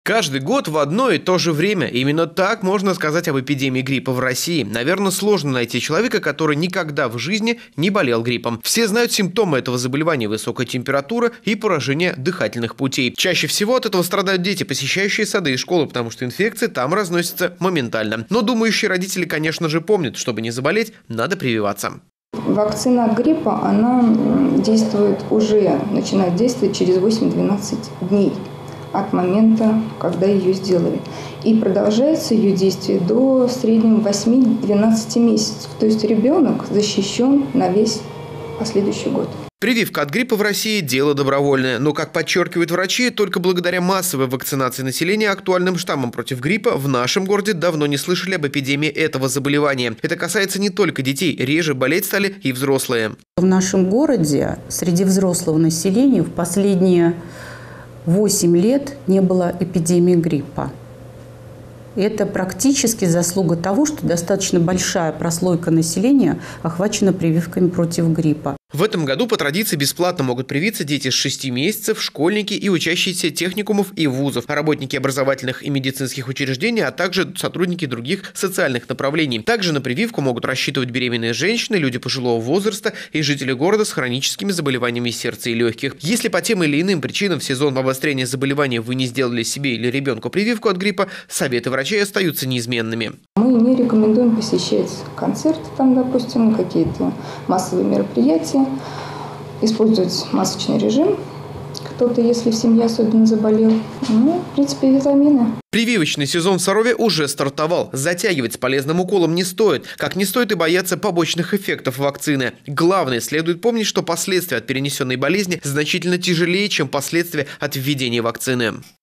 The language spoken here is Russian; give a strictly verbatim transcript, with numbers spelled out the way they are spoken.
Каждый год в одно и то же время. Именно так можно сказать об эпидемии гриппа в России. Наверное, сложно найти человека, который никогда в жизни не болел гриппом. Все знают симптомы этого заболевания: высокая температура и поражение дыхательных путей. Чаще всего от этого страдают дети, посещающие сады и школы, потому что инфекции там разносятся моментально. Но думающие родители, конечно же, помнят, чтобы не заболеть, надо прививаться. Вакцина от гриппа, она действует уже, начинает действовать через восемь-двенадцать дней от момента, когда ее сделали. И продолжается ее действие до в среднем восьми-двенадцати месяцев. То есть ребенок защищен на весь последующий год. Прививка от гриппа в России – дело добровольное. Но, как подчеркивают врачи, только благодаря массовой вакцинации населения актуальным штаммом против гриппа в нашем городе давно не слышали об эпидемии этого заболевания. Это касается не только детей. Реже болеть стали и взрослые. В нашем городе среди взрослого населения в последние восемь лет не было эпидемии гриппа. Это практически заслуга того, что достаточно большая прослойка населения охвачена прививками против гриппа. В этом году по традиции бесплатно могут привиться дети с шести месяцев, школьники и учащиеся техникумов и вузов, работники образовательных и медицинских учреждений, а также сотрудники других социальных направлений. Также на прививку могут рассчитывать беременные женщины, люди пожилого возраста и жители города с хроническими заболеваниями сердца и легких. Если по тем или иным причинам в сезон обострения заболевания вы не сделали себе или ребенку прививку от гриппа, советы врачей остаются неизменными. Мы не рекомендуем посещать концерты, там, допустим, какие-то массовые мероприятия, использовать масочный режим. Кто-то, если в семье особенно заболел, ну, в принципе, витамины. Прививочный сезон в Сарове уже стартовал. Затягивать с полезным уколом не стоит. Как не стоит и бояться побочных эффектов вакцины. Главное, следует помнить, что последствия от перенесенной болезни значительно тяжелее, чем последствия от введения вакцины.